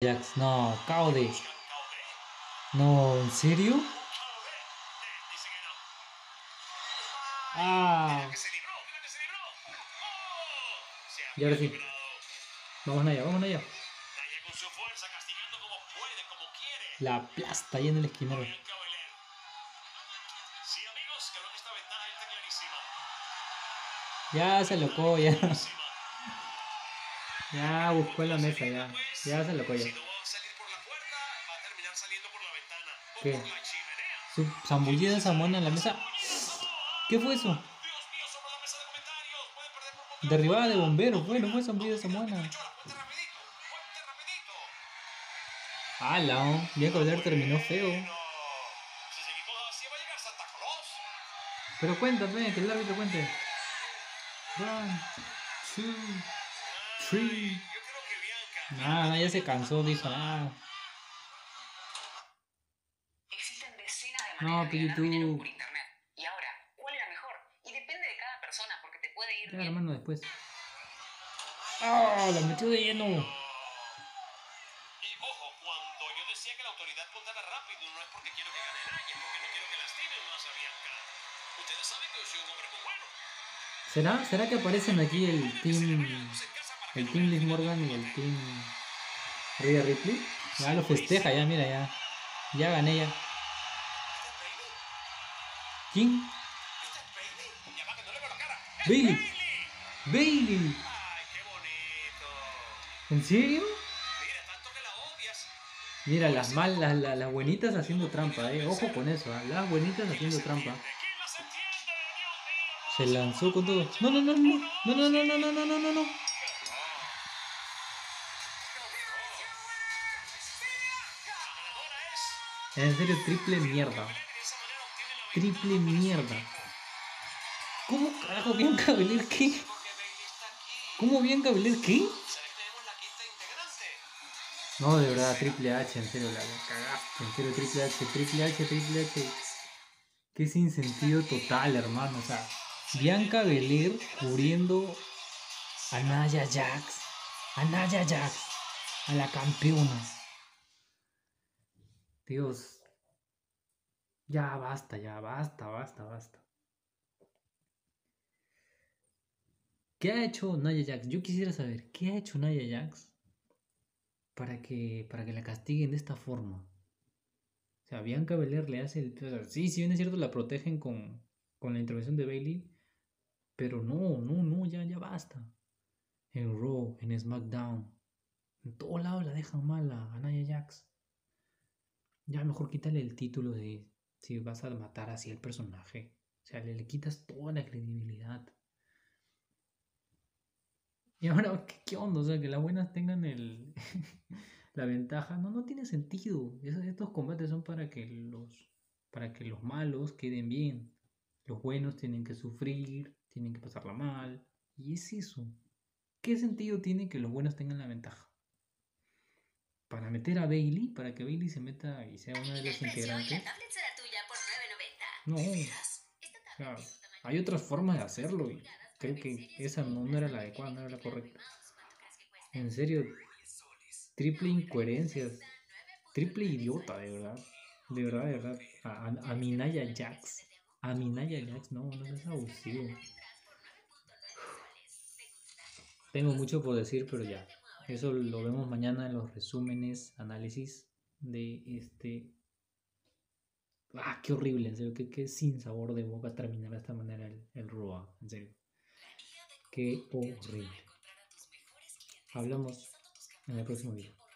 Jax. No, Caude. No, ¿en serio? Ah. Y ahora sí. Vamos allá, vamos allá. La aplasta ahí en el esquinero. Ya se locó, ya. Ya buscó en la mesa, ya. Ya se locó, ya. ¿Qué? ¿Su zambullida Samuana en la mesa? ¿Qué fue eso? Derribada de bomberos, bueno, fue zambullida Samuana. ¡Hala! Bianca Belair terminó feo. Pero cuéntame, que el árbitro cuente. 1, 2, 3. Nada, ya se cansó, dijo nada. No, pero YouTube. Y ahora, ¿cuál era mejor? Y depende de cada persona, porque te puede ir Ya, bien. hermano, después. ¡Ah! La metió de lleno. Y ojo, cuando yo decía que la autoridad contara rápido, no es porque quiero que gane nadie, es porque no quiero que lastimen más a Bianca. Ustedes saben que yo soy un hombre muy bueno. ¿Será que aparecen aquí el team Liz Morgan y el team Rhea Ripley? Ya lo festeja, ya, mira, ya. Ya gané ya. ¿Quién? Bailey. Bailey. Ay, qué bonito. ¿En serio? Mira, tanto que la odias. Mira, las buenitas haciendo trampa, Ojo con eso, las buenitas haciendo trampa. ¿Quién las entiende? Dios mío, Se lanzó con todo. No, no, no, no, no, no, no, no, no, no, no, no, no. En serio, triple mierda. Triple mierda. ¿Cómo carajo Bianca Belair qué? ¿Cómo Bianca Belair qué? No, de verdad, Triple H, en serio, la cagaste. En serio, Triple H, Triple H, Triple H. Qué sin sentido total, hermano. O sea, Bianca Belair cubriendo a Nia Jax. A Nia Jax. A la campeona. Dios. Ya basta, ya basta, basta, basta. ¿Qué ha hecho Nia Jax? Yo quisiera saber, ¿qué ha hecho Nia Jax para que la castiguen de esta forma? O sea, Bianca Belair le hace el... O sea, sí, si bien es cierto, la protegen con la intervención de Bailey, pero no, ya basta. En Raw, en SmackDown, en todos lados la dejan mal a Nia Jax. Ya mejor quítale el título de si vas a matar así al personaje. O sea, le quitas toda la credibilidad. Y ahora, ¿qué onda? O sea, que las buenas tengan la ventaja. No tiene sentido. Estos combates son para que los malos queden bien. Los buenos tienen que sufrir, tienen que pasarla mal. Y es eso. ¿Qué sentido tiene que los buenos tengan la ventaja? Para meter a Bailey, para que Bailey se meta y sea una de las integrantes. No, o sea, hay otras formas de hacerlo y creo que esa no era la adecuada, no era la correcta. En serio, triple incoherencias, triple idiota, de verdad. De verdad, de verdad. A mi Nia Jax. A mi Nia Jax, no seas abusivo. Tengo mucho por decir, pero ya. Eso lo vemos mañana en los resúmenes, análisis de este. Qué horrible, en serio. Qué sin sabor de boca terminar de esta manera el Raw, en serio. Qué horrible. Hablamos en el próximo video.